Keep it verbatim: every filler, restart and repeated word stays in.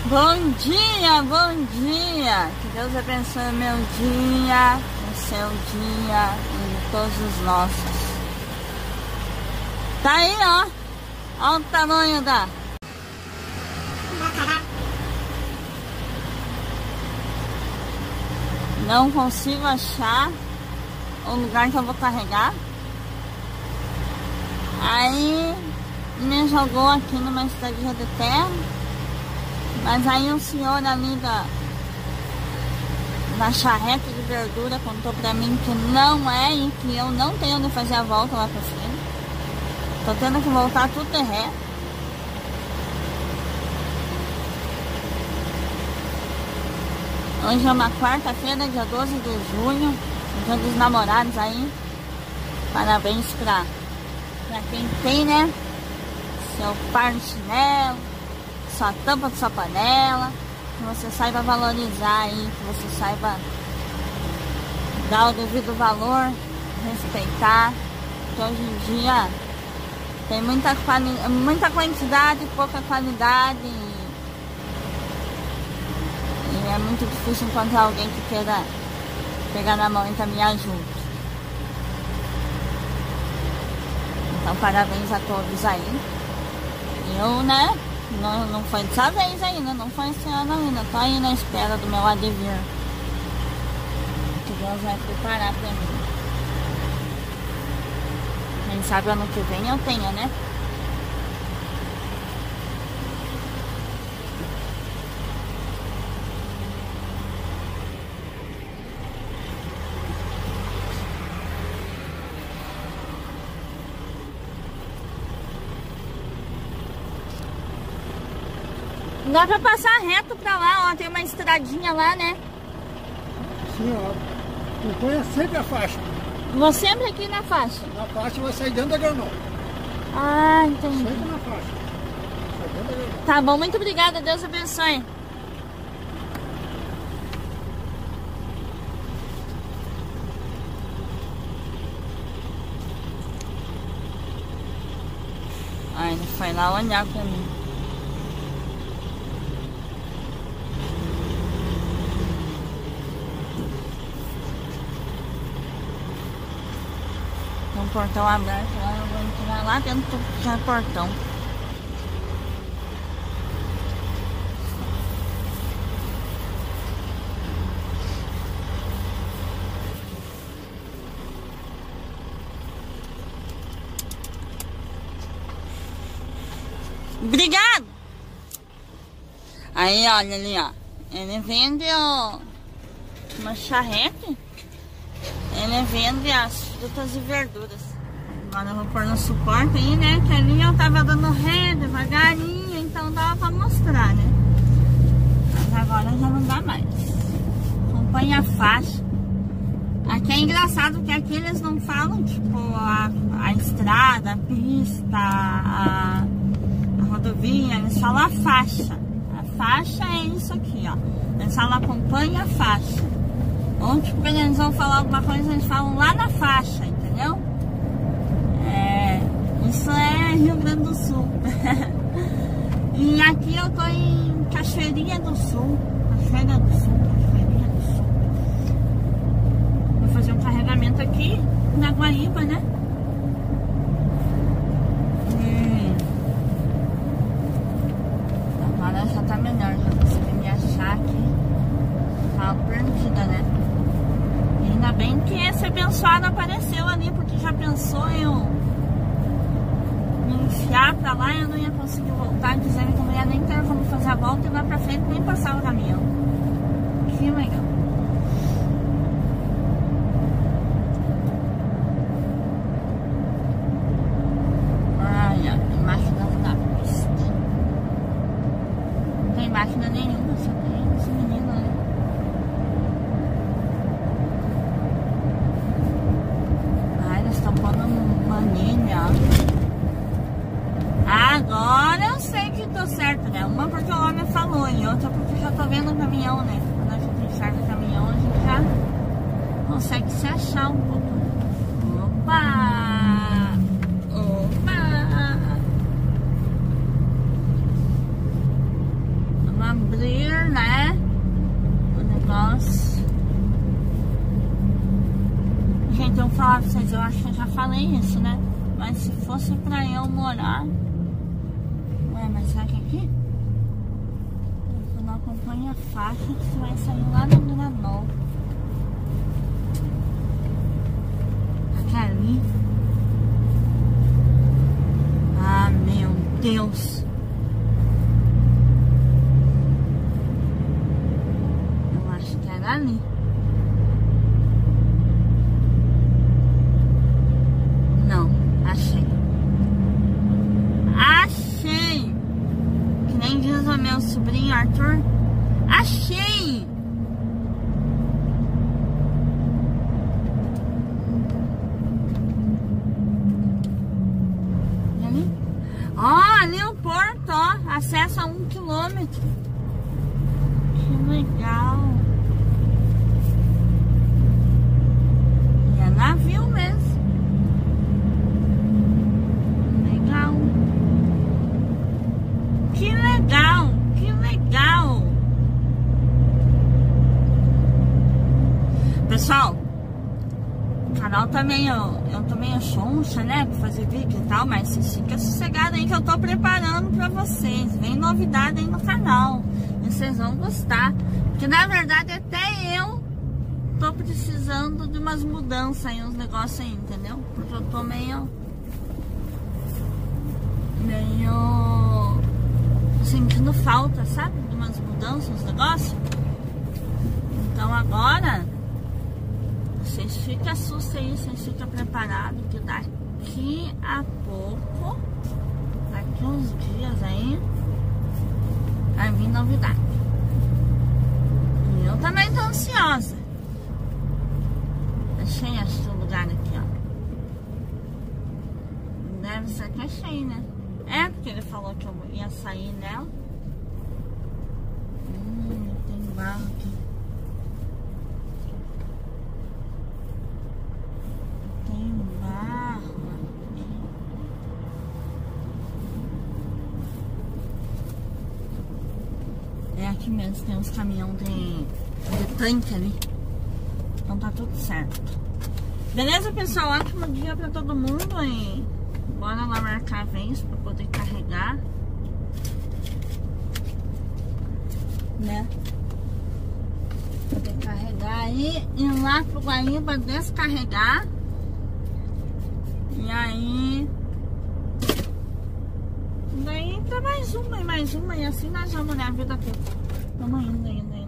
Bom dia, bom dia. Que Deus abençoe o meu dia, o seu dia e de todos os nossos. Tá aí, ó. Olha o tamanho da... Não consigo achar o lugar que eu vou carregar. Aí me jogou aqui numa estradinha de terra. Mas aí o senhor ali da, da charrete de verdura contou pra mim que não é e que eu não tenho onde fazer a volta lá pra cima. Tô tendo que voltar tudo de ré. Hoje é uma quarta-feira, dia doze de junho, dia dos namorados aí. Parabéns pra, pra quem tem, né? Seu par de chinelo, sua tampa de sua panela, que você saiba valorizar aí, que você saiba dar o devido valor, respeitar, que hoje em dia tem muita, quali muita quantidade e pouca qualidade e, e é muito difícil encontrar alguém que queira pegar na mão e caminhar junto. Então parabéns a todos aí. Eu, né? Não, não foi dessa vez ainda, não foi esse ano ainda. Tô aí na espera do meu advir. Que Deus vai preparar pra mim. Quem sabe ano que vem eu tenha, né? Dá pra passar reto pra lá, ó. Tem uma estradinha lá, né? Sim, ó. Acompanha sempre a faixa. Vou sempre aqui na faixa. Na faixa vai sair dentro da granol. Ah, entendi. Sempre na faixa. Sai dentro da granol. Tá bom, muito obrigada. Deus abençoe. Ai, ele foi lá olhar pra mim. Tem um portão aberto lá, eu vou entrar lá dentro do portão. Obrigado! Aí, olha ali, ó. Ele vende ó, uma charrete. Ele vende as frutas e verduras. Agora eu vou pôr no suporte aí, né? Que ali eu tava dando ré devagarinho, então dava pra mostrar, né? Mas agora já não dá mais. Acompanha a faixa. Aqui é engraçado que aqui eles não falam, tipo, a, a estrada, a pista, a, a rodovia, eles falam a faixa. A faixa é isso aqui, ó. Eles falam acompanha a faixa. Ou tipo, eles vão falar alguma coisa, eles falam lá na faixa, entendeu? É, isso é Rio Grande do Sul. E aqui eu tô em Cachoeirinha do Sul. Cachoeira do Sul, Cachoeirinha do Sul. Vou fazer um carregamento aqui na Guaíba, né? E agora já tá melhor, já consegui me achar aqui. Tava perdida, né? Ainda bem que esse abençoado apareceu ali, porque já pensou eu me enfiar pra lá e eu não ia conseguir voltar, dizendo que eu não ia nem ter como fazer a volta e lá pra frente nem passar o caminhão. Que legal. Ai, ó, tem máquina na pista. Não tem máquina nenhuma, só tem esse menino ali. Agora eu sei que tô certo, né? Uma porque o homem falou e outra porque já tô vendo o caminhão, né? Quando a gente enxerga o caminhão, a gente já consegue se achar um pouco. Opa! Opa! Vamos abrir falar pra vocês, eu acho que eu já falei isso, né? Mas se fosse pra eu morar... Ué, mas será que é aqui? Eu não acompanho a faixa, que você vai sair lá no Granol. Aqui ali. Ah, meu Deus. Eu acho que era ali. Não, achei. Achei! Que nem diz o meu sobrinho Arthur. Achei! Ali? Ó, ali o porto, ó. Acesso a um quilômetro. Que legal. E é navio mesmo. Que legal, que legal. Pessoal, o canal também, eu, eu também eu choncha, né, pra fazer vídeo e tal, mas vocês ficam sossegados aí que eu tô preparando pra vocês. Vem novidade aí no canal e vocês vão gostar. Porque na verdade até eu tô precisando de umas mudanças aí, uns negócios aí, entendeu? Porque eu tô meio... Meio... sentindo falta, sabe? De umas mudanças, uns negócios. Então agora vocês ficam assustos aí, vocês ficam preparados que daqui a pouco, daqui uns dias aí, vai vir novidade. E eu também tô ansiosa. Achei este lugar aqui, ó. Deve ser que achei, né? É, porque ele falou que eu ia sair nela. Hum, tem barro aqui. Tem barro aqui. É aqui mesmo, tem uns caminhões de, de tanque ali. Então tá tudo certo. Beleza, pessoal? Ótimo dia pra todo mundo e... bora lá marcar a vez pra poder carregar, né? Poder carregar aí, ir lá pro Guaíba descarregar. E aí daí entra mais uma e mais uma e assim nós vamos, né? A vida toda. Tamo indo, indo, indo.